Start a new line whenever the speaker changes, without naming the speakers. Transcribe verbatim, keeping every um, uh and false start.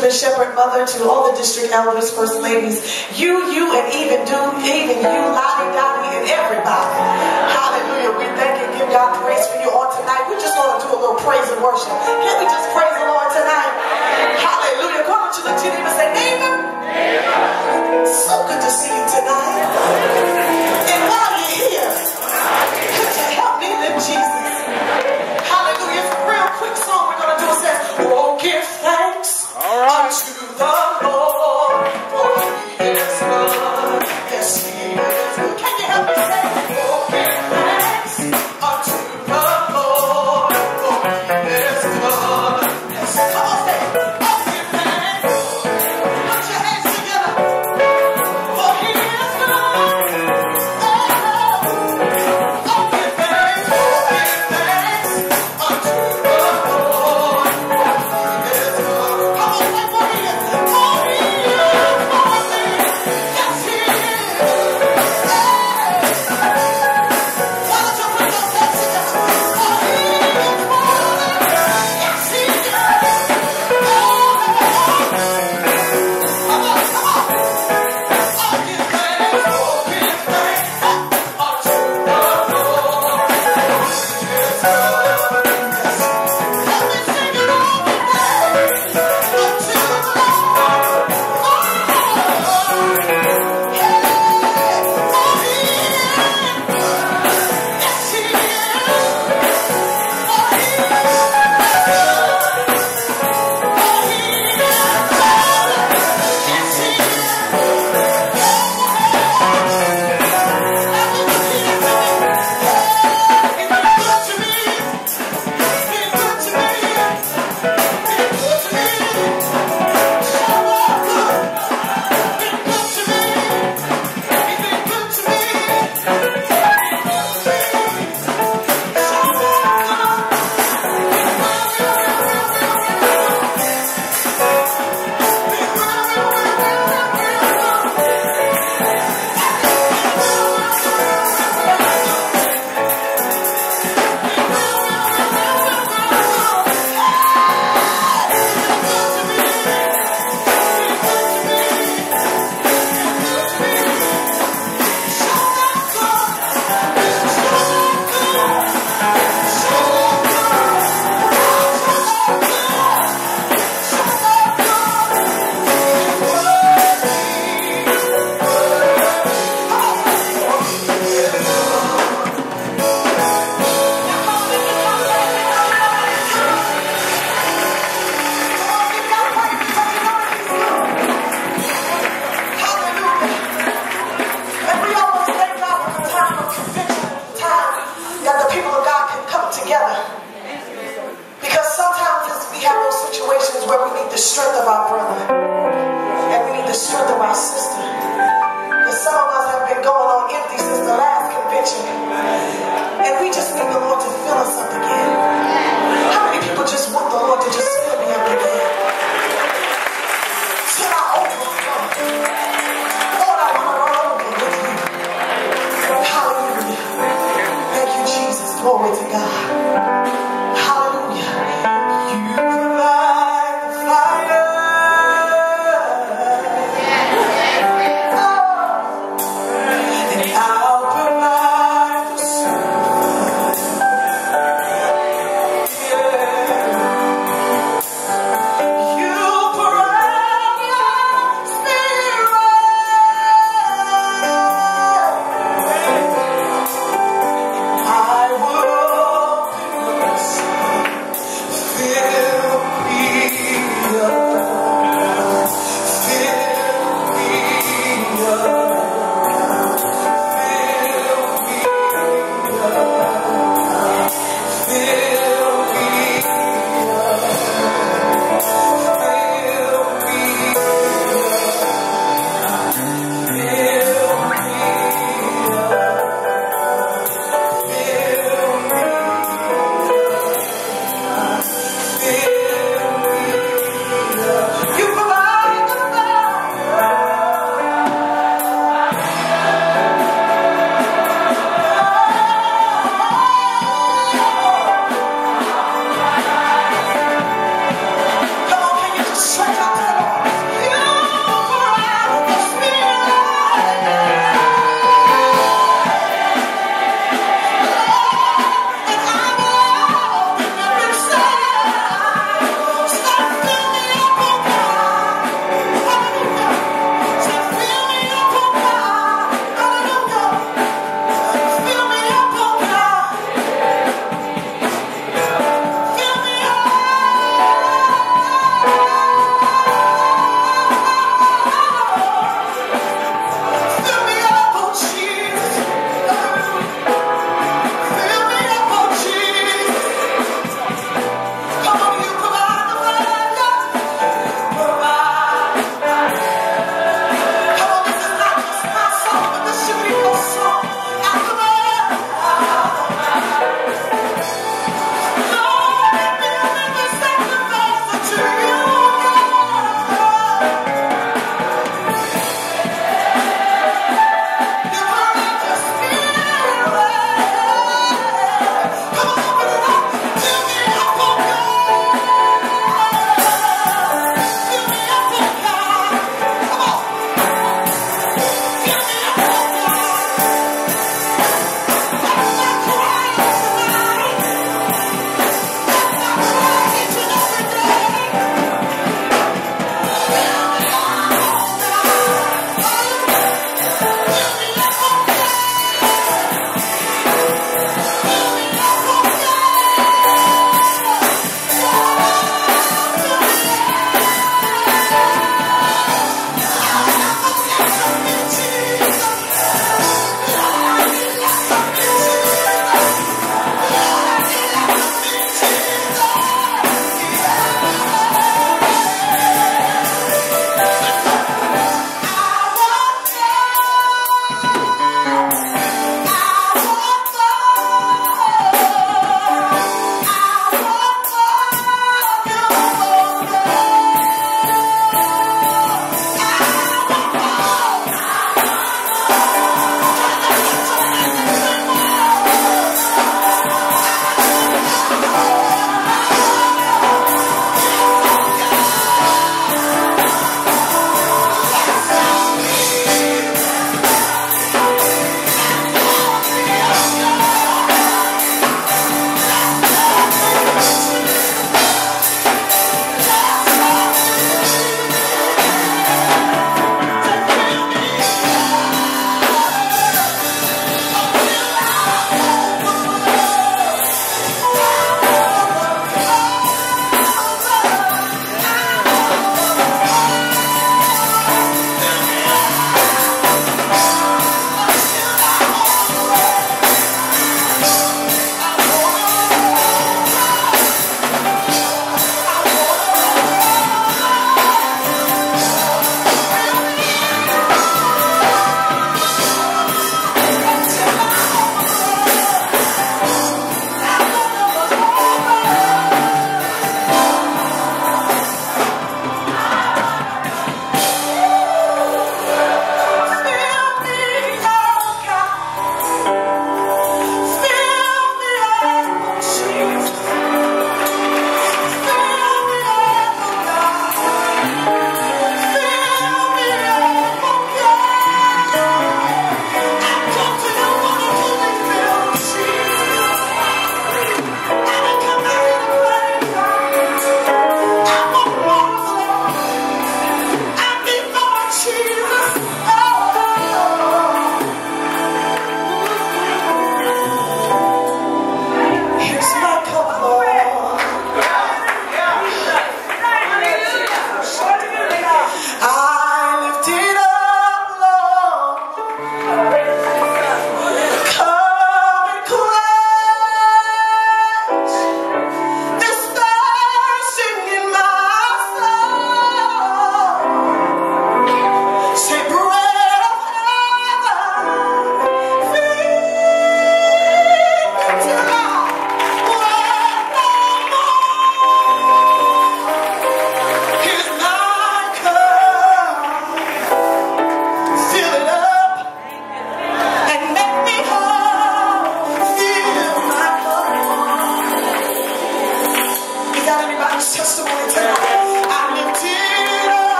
Elizabeth Shepherd Mother, to all the district elders, first ladies, you, you, and even do, even you, Lottie, Dottie, and everybody. Hallelujah. We thank and give God praise for you on tonight. We're just going to do a little praise and worship. Can we just praise the Lord tonight? Hallelujah. Come on, you look to your neighbor and say, neighbor, so good to see you tonight. And while you're here, could you help me lift Jesus? Hallelujah. It's a real quick song we're going to do. It says, oh, give thanks unto the Lord, for he is good. Yes, he is good. Can you help me say, oh, give thanks unto the Lord, for he is good. Yes, come on, say, oh, give thanks. Put your hands together, for he is good. Oh, oh, give thanks, oh, give thanks unto the Lord, for he is good. Come on, say, for he is, for he is, for me. Yes, he is. Hey. Why don't you put those hands together? For he is, for me. Yes, he is. Oh, come on, come on. Oh, give thanks, oh, give thanks unto the Lord, for he is good. Yes. Let me sing it all today unto the Lord. Oh, hey, for he is. Yes, he is. For he is. For he is. Yes, he is. Glory to God.